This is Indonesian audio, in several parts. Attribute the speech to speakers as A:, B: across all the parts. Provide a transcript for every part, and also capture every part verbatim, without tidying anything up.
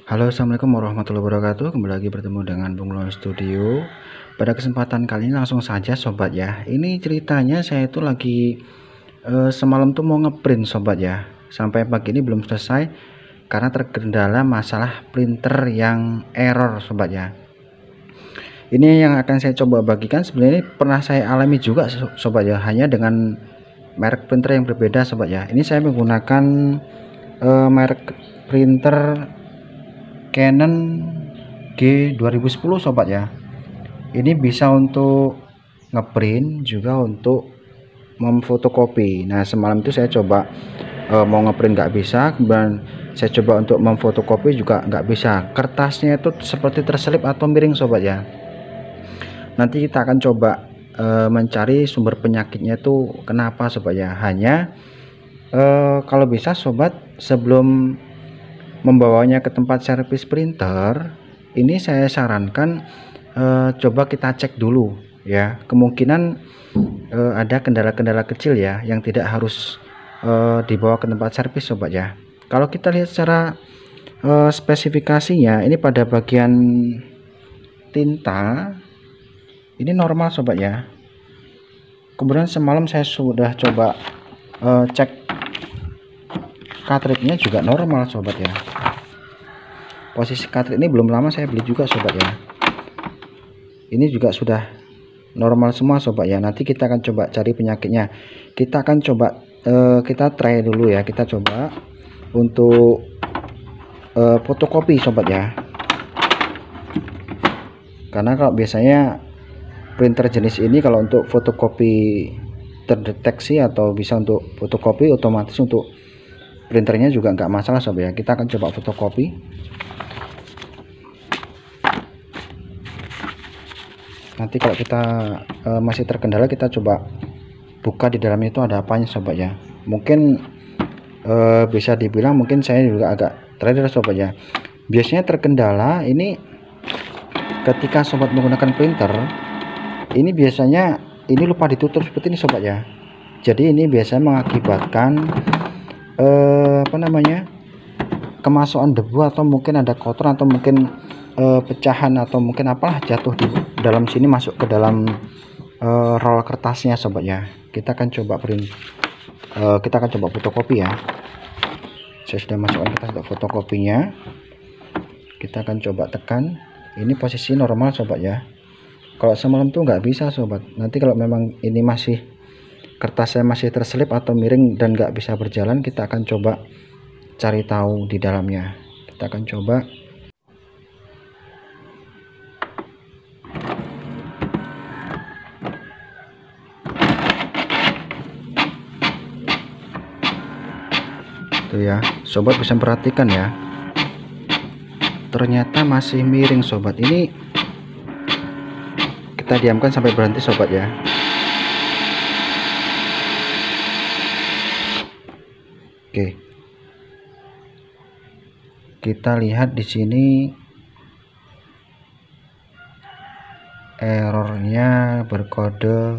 A: Halo, assalamualaikum warahmatullahi wabarakatuh. Kembali lagi bertemu dengan Bung Lon Studio. Pada kesempatan kali ini langsung saja sobat ya. Ini ceritanya saya itu lagi eh, semalam tuh mau ngeprint sobat ya. Sampai pagi ini belum selesai karena terkendala masalah printer yang error sobat ya. Ini yang akan saya coba bagikan, sebenarnya ini pernah saya alami juga sobat ya, hanya dengan merek printer yang berbeda sobat ya. Ini saya menggunakan eh, merek printer Canon G dua ribu sepuluh sobat ya. Ini bisa untuk ngeprint juga untuk memfotokopi. Nah semalam itu saya coba e, mau ngeprint nggak bisa, kemudian saya coba untuk memfotokopi juga nggak bisa. Kertasnya itu seperti terselip atau miring sobat ya. Nanti kita akan coba e, mencari sumber penyakitnya itu kenapa sobat ya. Hanya e, kalau bisa sobat, sebelum membawanya ke tempat servis printer, ini saya sarankan eh, coba kita cek dulu ya, kemungkinan eh, ada kendala-kendala kecil ya yang tidak harus eh, dibawa ke tempat servis sobat ya. Kalau kita lihat secara eh, spesifikasinya, ini pada bagian tinta ini normal sobat ya. Kemudian semalam saya sudah coba eh, cek cartridge-nya juga normal sobat ya. Posisi cartridge ini belum lama saya beli juga sobat ya. Ini juga sudah normal semua sobat ya. Nanti kita akan coba cari penyakitnya. Kita akan coba uh, kita try dulu ya. Kita coba untuk uh, fotokopi sobat ya. Karena kalau biasanya printer jenis ini kalau untuk fotokopi terdeteksi atau bisa untuk fotokopi, otomatis untuk printernya juga nggak masalah sobat ya. Kita akan coba fotokopi. Nanti kalau kita e, masih terkendala, kita coba buka di dalamnya itu ada apanya sobat ya. Mungkin e, bisa dibilang mungkin saya juga agak trader sobat ya. Biasanya terkendala ini ketika sobat menggunakan printer, ini biasanya ini lupa ditutup seperti ini sobat ya. Jadi ini biasanya mengakibatkan e, apa namanya kemasukan debu, atau mungkin ada kotoran, atau mungkin uh, pecahan, atau mungkin apalah jatuh di dalam sini, masuk ke dalam uh, roll kertasnya sobat ya. Kita akan coba print uh, kita akan coba fotokopi ya. Saya sudah masukkan kertas untuk fotokopinya. Kita akan coba tekan. Ini posisi normal sobat ya. Kalau semalam tuh nggak bisa sobat. Nanti kalau memang ini masih kertasnya masih terselip atau miring dan nggak bisa berjalan, kita akan coba cari tahu di dalamnya. Kita akan coba tuh ya, sobat bisa perhatikan ya, ternyata masih miring sobat. Ini kita diamkan sampai berhenti sobat ya. Oke, kita lihat di sini errornya berkode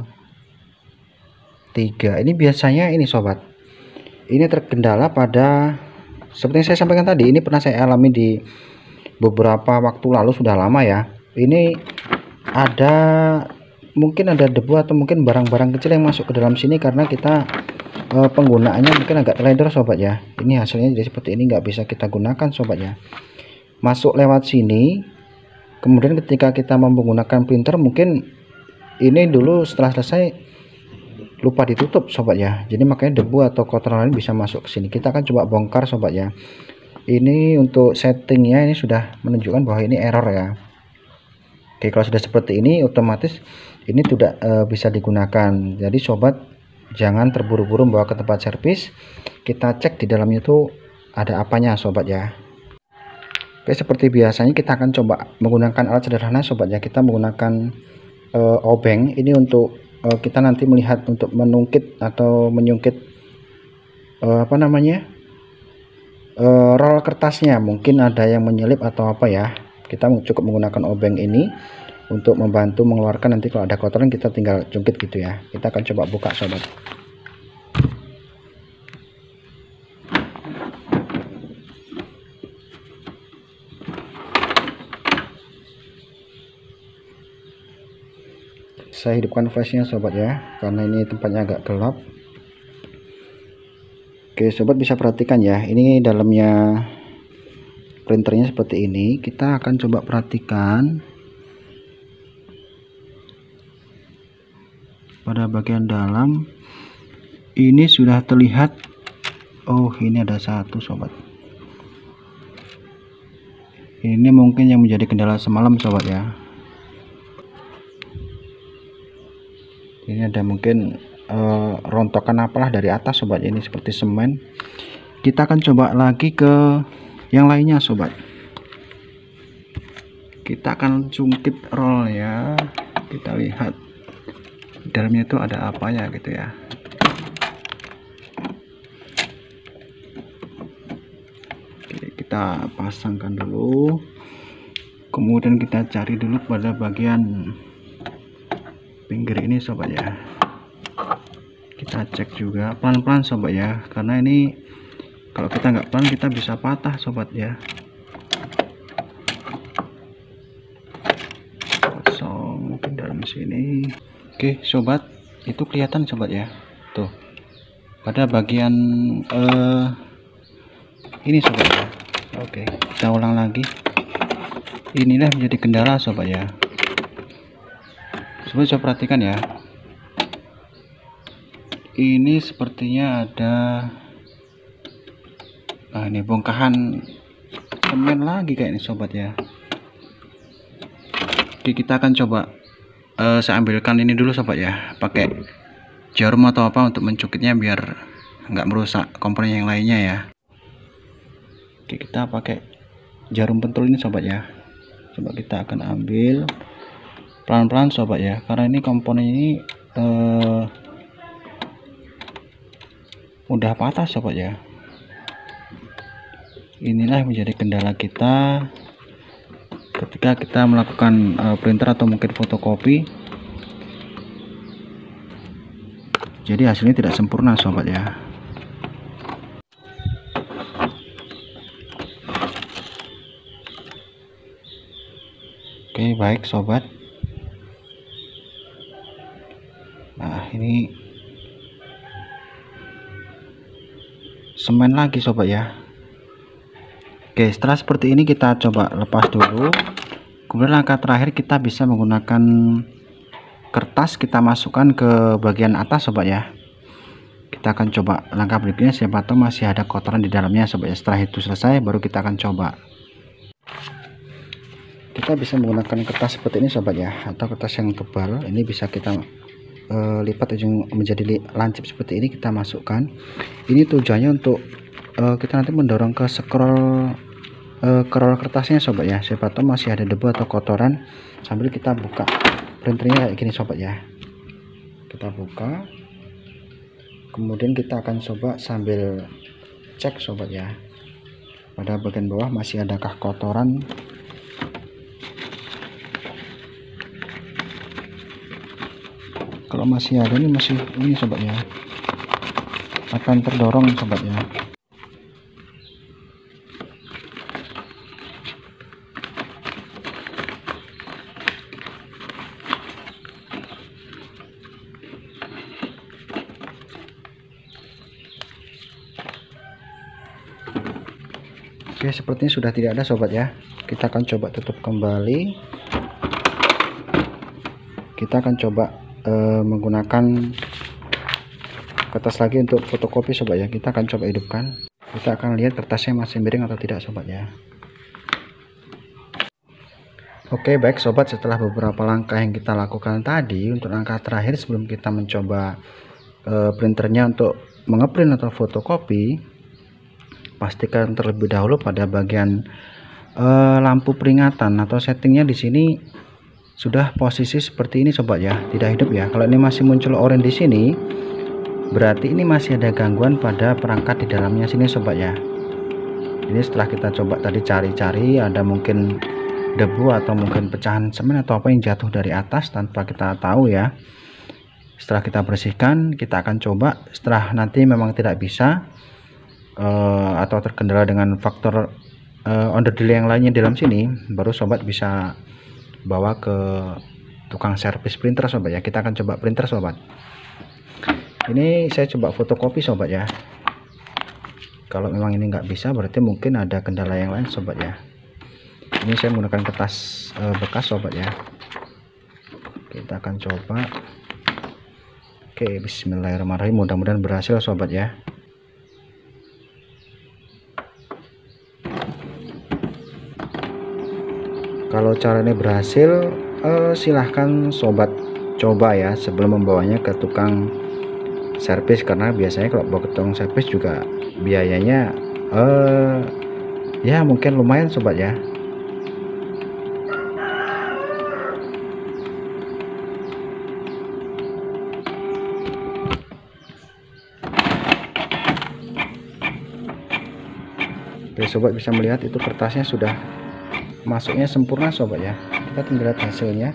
A: tiga. Ini biasanya ini sobat, ini terkendala pada seperti yang saya sampaikan tadi. Ini pernah saya alami di beberapa waktu lalu, sudah lama ya. Ini ada mungkin ada debu atau mungkin barang-barang kecil yang masuk ke dalam sini karena kita e, penggunaannya mungkin agak teledor sobat ya. Ini hasilnya jadi seperti ini, nggak bisa kita gunakan sobat ya. Masuk lewat sini, kemudian ketika kita menggunakan printer, mungkin ini dulu setelah selesai lupa ditutup sobat ya. Jadi makanya debu atau kotoran lain bisa masuk ke sini. Kita akan coba bongkar sobat ya. Ini untuk settingnya ini sudah menunjukkan bahwa ini error ya. Oke, kalau sudah seperti ini otomatis ini tidak e, bisa digunakan. Jadi sobat jangan terburu-buru membawa ke tempat servis. Kita cek di dalamnya itu ada apanya sobat ya. Oke, seperti biasanya kita akan coba menggunakan alat sederhana sobat ya. Kita menggunakan e, obeng ini untuk e, kita nanti melihat untuk menungkit atau menyungkit e, apa namanya e, roll kertasnya. Mungkin ada yang menyelip atau apa ya. Kita cukup menggunakan obeng ini untuk membantu mengeluarkan. Nanti kalau ada kotoran kita tinggal jungkit gitu ya. Kita akan coba buka sobat. saya hidupkan flashnya sobat ya, karena ini tempatnya agak gelap. Oke sobat, bisa perhatikan ya, ini dalamnya printernya seperti ini. Kita akan coba perhatikan pada bagian dalam. Ini sudah terlihat, oh ini ada satu sobat. Ini mungkin yang menjadi kendala semalam sobat ya. Ini ada mungkin uh, rontokan apalah dari atas sobat, ini seperti semen. Kita akan coba lagi ke yang lainnya sobat. Kita akan cungkit roll ya, kita lihat dalamnya itu ada apa ya gitu ya. Oke, kita pasangkan dulu, kemudian kita cari dulu pada bagian pinggir ini sobat ya. Kita cek juga pelan-pelan sobat ya, karena ini kalau kita nggak pelan kita bisa patah sobat ya. Kosong mungkin dalam sini. Oke sobat, itu kelihatan sobat ya, tuh pada bagian eh, ini sobat ya. Oke, kita ulang lagi. Inilah menjadi kendala sobat ya. Sobat bisa perhatikan ya, ini sepertinya ada, nah ini bongkahan semen lagi kayak ini sobat ya. Oke, kita akan coba uh, saya ambilkan ini dulu sobat ya, pakai jarum atau apa untuk mencukitnya biar nggak merusak komponen yang lainnya ya. Oke, kita pakai jarum pentul ini sobat ya. Coba kita akan ambil pelan-pelan sobat ya, karena ini komponen ini uh, udah patah sobat ya. Inilah menjadi kendala kita ketika kita melakukan uh, printer atau mungkin fotokopi, jadi hasilnya tidak sempurna sobat ya. Oke baik sobat, nah ini semen lagi sobat ya. Oke, setelah seperti ini kita coba lepas dulu. Kemudian langkah terakhir kita bisa menggunakan kertas, kita masukkan ke bagian atas sobat ya. Kita akan coba langkah berikutnya, siapa tahu masih ada kotoran di dalamnya sobat ya. Setelah itu selesai baru kita akan coba. Kita bisa menggunakan kertas seperti ini sobat ya, atau kertas yang tebal. Ini bisa kita uh, lipat ujung menjadi lancip seperti ini, kita masukkan. Ini tujuannya untuk uh, kita nanti mendorong ke scroll uh, ke roll kertasnya sobat ya. Siapa tahu masih ada debu atau kotoran, sambil kita buka printernya kayak gini sobat ya. Kita buka, kemudian kita akan coba sambil cek sobat ya, pada bagian bawah masih adakah kotoran. Kalau masih ada, ini masih ini sobat ya, akan terdorong sobat ya. Oke, sepertinya sudah tidak ada sobat ya. Kita akan coba tutup kembali. Kita akan coba Uh, menggunakan kertas lagi untuk fotokopi sobat ya. Kita akan coba hidupkan, kita akan lihat kertasnya masih miring atau tidak sobat ya. Oke baik sobat, setelah beberapa langkah yang kita lakukan tadi, untuk langkah terakhir sebelum kita mencoba uh, printernya untuk mengeprint atau fotokopi, pastikan terlebih dahulu pada bagian uh, lampu peringatan atau settingnya di sini sudah posisi seperti ini sobat ya, tidak hidup ya. Kalau ini masih muncul oranye di sini, berarti ini masih ada gangguan pada perangkat di dalamnya sini sobat ya. Ini setelah kita coba tadi cari-cari, ada mungkin debu atau mungkin pecahan semen atau apa yang jatuh dari atas tanpa kita tahu ya. Setelah kita bersihkan, kita akan coba. Setelah nanti memang tidak bisa uh, atau terkendala dengan faktor uh, under delay yang lainnya dalam sini, baru sobat bisa bawa ke tukang servis printer sobat ya. Kita akan coba printer sobat. Ini saya coba fotokopi sobat ya. Kalau memang ini nggak bisa berarti mungkin ada kendala yang lain sobat ya. Ini saya menggunakan kertas e, bekas sobat ya. Kita akan coba. Oke, bismillahirrahmanirrahim, mudah-mudahan berhasil sobat ya. Kalau caranya berhasil, eh, silahkan sobat coba ya sebelum membawanya ke tukang servis, karena biasanya kalau bawa ke tukang servis juga biayanya eh, ya mungkin lumayan sobat ya. Oke, sobat bisa melihat itu kertasnya sudah masuknya sempurna sobat ya. Kita tinggal lihat hasilnya.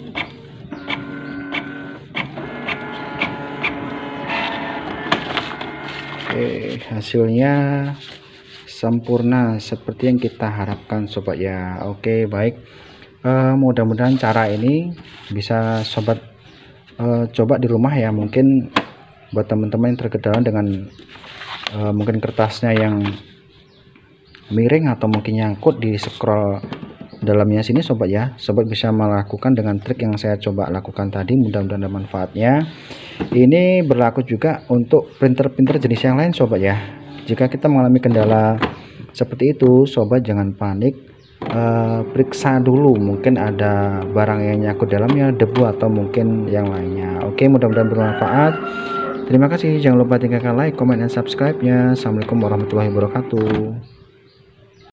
A: Oke, hasilnya sempurna seperti yang kita harapkan sobat ya. Oke, baik, uh, mudah-mudahan cara ini bisa sobat uh, coba di rumah ya. Mungkin buat teman-teman yang terkendala dengan uh, mungkin kertasnya yang miring atau mungkin nyangkut di scroll dalamnya sini sobat ya, sobat bisa melakukan dengan trik yang saya coba lakukan tadi. Mudah-mudahan ada manfaatnya. Ini berlaku juga untuk printer-printer jenis yang lain sobat ya. Jika kita mengalami kendala seperti itu, sobat jangan panik, uh, periksa dulu mungkin ada barang yang nyangkut dalamnya, debu atau mungkin yang lainnya. Oke, mudah-mudahan bermanfaat. Terima kasih, jangan lupa tinggalkan like, comment, dan subscribe nya. Assalamualaikum warahmatullahi wabarakatuh.